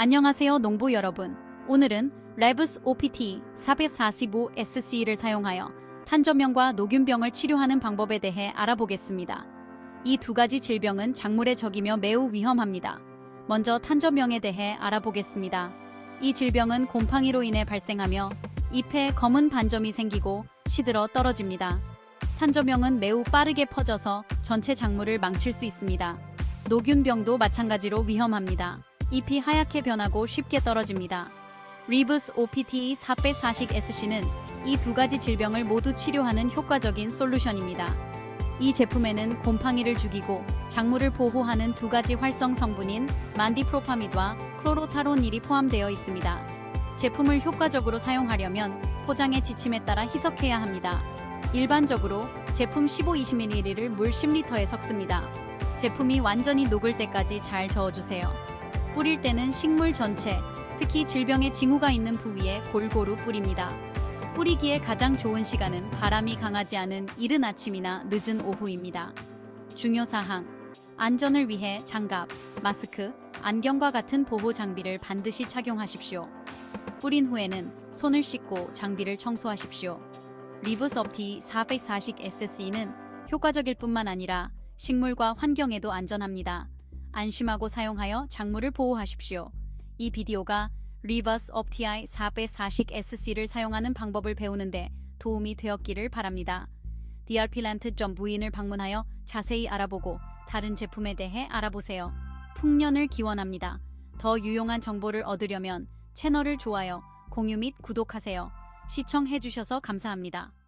안녕하세요 농부 여러분. 오늘은 레브스 OPT 445SC를 사용하여 탄저병과 녹균병을 치료하는 방법에 대해 알아보겠습니다. 이 두 가지 질병은 작물에 적이며 매우 위험합니다. 먼저 탄저병에 대해 알아보겠습니다. 이 질병은 곰팡이로 인해 발생하며 잎에 검은 반점이 생기고 시들어 떨어집니다. 탄저병은 매우 빠르게 퍼져서 전체 작물을 망칠 수 있습니다. 녹균병도 마찬가지로 위험합니다. 잎이 하얗게 변하고 쉽게 떨어집니다. 리브스 OPT 440SC는 이 두 가지 질병을 모두 치료하는 효과적인 솔루션입니다. 이 제품에는 곰팡이를 죽이고 작물을 보호하는 두 가지 활성 성분인 만디프로파미드와 클로로타론일이 포함되어 있습니다. 제품을 효과적으로 사용하려면 포장의 지침에 따라 희석해야 합니다. 일반적으로 제품 15-20ml를 물 10리터에 섞습니다. 제품이 완전히 녹을 때까지 잘 저어주세요. 뿌릴 때는 식물 전체, 특히 질병의 징후가 있는 부위에 골고루 뿌립니다. 뿌리기에 가장 좋은 시간은 바람이 강하지 않은 이른 아침이나 늦은 오후입니다. 중요사항, 안전을 위해 장갑, 마스크, 안경과 같은 보호 장비를 반드시 착용하십시오. 뿌린 후에는 손을 씻고 장비를 청소하십시오. 리브스 OPT 440SC는 효과적일 뿐만 아니라 식물과 환경에도 안전합니다. 안심하고 사용하여 작물을 보호하십시오. 이 비디오가 리브스 OPT 440SC를 사용하는 방법을 배우는데 도움이 되었기를 바랍니다. drplant.vin을 방문하여 자세히 알아보고 다른 제품에 대해 알아보세요. 풍년을 기원합니다. 더 유용한 정보를 얻으려면 채널을 좋아요, 공유 및 구독하세요. 시청해주셔서 감사합니다.